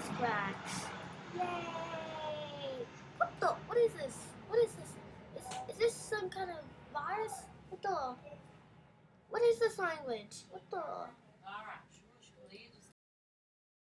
cracks. Yay! What the? What is this? What is this? Is this some kind of virus? What the? What is this language? What the?